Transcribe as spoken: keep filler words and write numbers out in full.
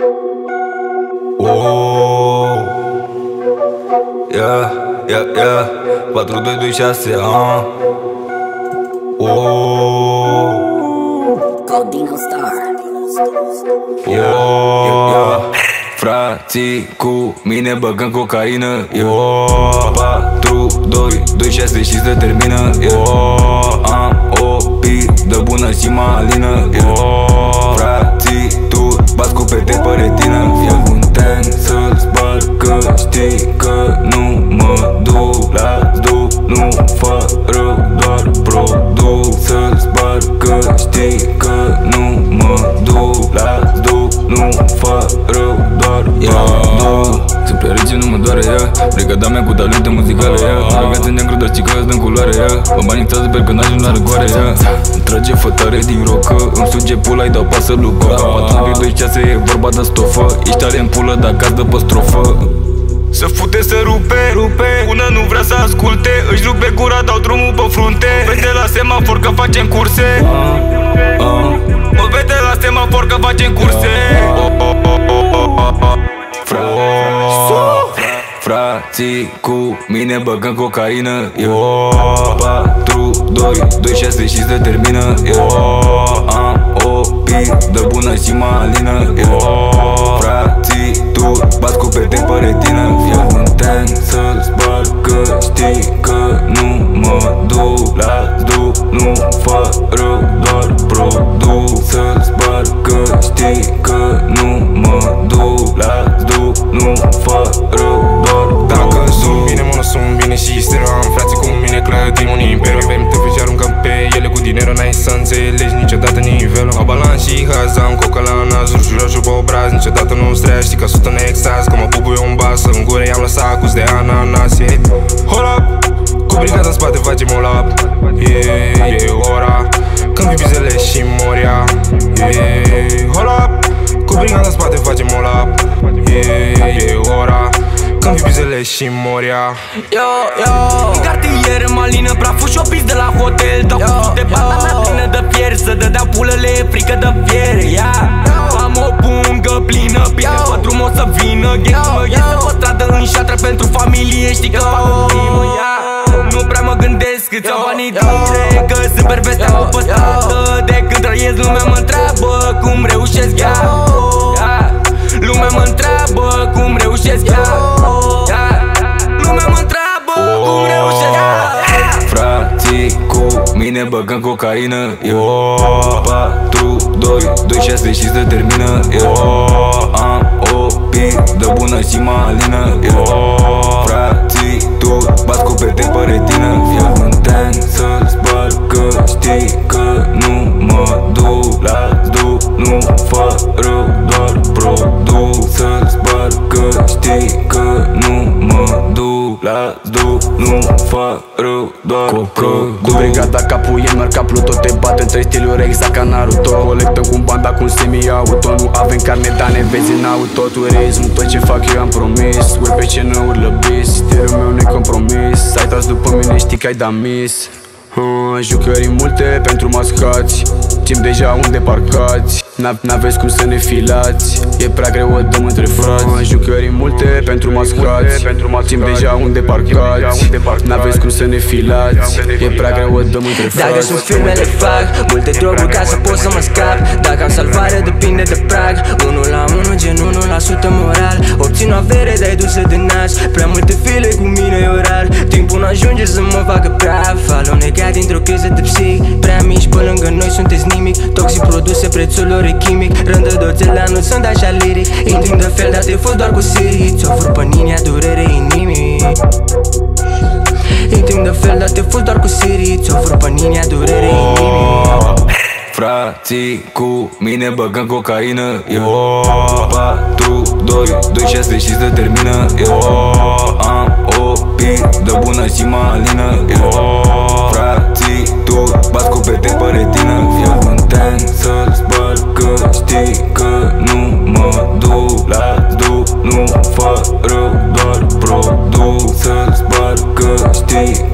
Oh, yeah, yeah, yeah. patru doi doi șase, ah. Oh, Codino Star. yeah, yeah, yeah. Frații cu mine băgăm cocaină. Oh, patru doi doi șase și se termină. Oh, am o pidă bună și malină. Oh, frații tu bați cu pete pe retină. Iau un ten să-l spar că știi că nu mă duc la zduc. Nu fac rău, doar produc. Să-l spar că știi că nu mă duc la zduc. Nu fac rău, doar produc. Sunt prea rece, nu mă doare ea. Brigada mea cu talente muzicale ea. Are viață negru, dar știi că îți dă-n culoare ea. Mă banixează, sper că n-ajung la răcoare ea. Îmi trage fătare din rocă. Îmi suge pula, îi dau pasă lui coca. patru doi doi șase e vorba de stofă. Ești tare în pulă, dar caz dă pe strofă. Să fute, să rupe, rupe. Una nu vrea să asculte. Își rupe gura, dau drumul pe frunte. Vede la semafor că facem curse. uh, uh. O vede la semafor că facem curse. oh, oh, oh, oh, oh, oh. Fra, frații cu mine băgăm cocaină. Oh, patru doi doi șase și se termină. Oh, am o pidă bună și malină. Oh, frații tu bați cu pete pe retină. Iau un ten să-l spar că știi că nu mă duc la zduc. Nu fac rău, doar produc. Să-l spar că știi că nu mă duc la zduc. Nu fac rău, doar produc. Dacă sunt bine, mă, nu sunt bine și stereo. Am frații cu mine, clădim un imperiu. Avem tăpe și aruncăm pe ele cu dinero. N-ai să înțelegi niciodată nivelul. Au balans și hazam, coca la nas, rușurașu pe obraz. Niciodată nu strea, știi că sunt în extaz. Că mă bubuie un bas, în gură i-am lăsat gust de ananas. yeah. Hold up, cu brigada în spate facem all up. yeah, E ora când vibizele și moria. yeah, Hold up, cu brigada în spate facem all up. yeah, E ora când vibizele și moria. Yo, yo, în cartier malină, praful și-o pis de la hotel. Dau cu de bata mea plină de fier. Să dădea pulele, frică de fiere, yeah. Am o pungă plină, bine pe drum o să vină. Gheamă, iese pe stradă în șatră pentru familie. Știi că fac o primă, yeah. Nu prea mă gândesc cât iau banii tine, că sunt perfestea cu pe stradă. De când trăiesc lumea mă întreabă cum reușesc, yeah. yeah. Lumea mă întreabă cum reușesc, yeah. yeah. Lumea mă întreabă cum reușesc, yeah. Frații cu mine băgăm cocaină. Oh, patru doi doi șase și se termină. Oh, am o pidă bună și malină. Oh, frații tu bați cu pete pe retină. Iau un ten să-l spar că știi că nu mă duc la zduc. Nu fac rău, doar produc. Să-l spar că știi că nu mă duc la zduc. Nu fac rău, doar produc. Cu brigada capul e marca Pluto. Te bate între stiluri exact ca Naruto. Colectăm cu banda cu un semi-auto. Nu avem carne, dar ne vezi în auto. Turism, tot ce fac eu am promis. Uri pe scenă, urlă bis. Stilul meu necompromis. Ai tras după mine, știi că ai dat miss. uh, Jucării multe pentru mascați. Timp deja unde parcați. N-aveți cum să ne filați. E prea greu, o dăm între frați. uh, Jucării multe pentru mascați. Timp deja unde parcați. N-aveți cum să ne filați. E prea greu, o dăm între frați. Dacă sunt filmele fac multe droguri ca să pot să mă scap. Dacă am salvare depinde de prag. Unul la unul, gen unu la sută moral. Obțin o avere, dar e dusă de nas. Prea multe file cu mine e oral. Timpul nu ajunge să mă facă praf. Alunecat dintr-o criză de psic. Prea mici pe lângă noi sunteți nimic. Toxic produse, prețul lor e chimic. Rândădoțele nu sunt așa liric. Intim de fel, dar te fut doar cu Siri. Ți-o fur pe ninea, durere inimic. Intim de fel, dar te fut doar cu Siri. Ți-o fur pe ninea, durere inimic. Frații cu mine băgăm cocaină. Oh, patru doi doi șase și se termină. Oh, am o pidă bună și malină. Oh, frații tu bați cu pete pe retină. Iau un ten să-l spar că știi că nu mă duc la zduc. Nu fac rău, doar produc. Să-l spar că știi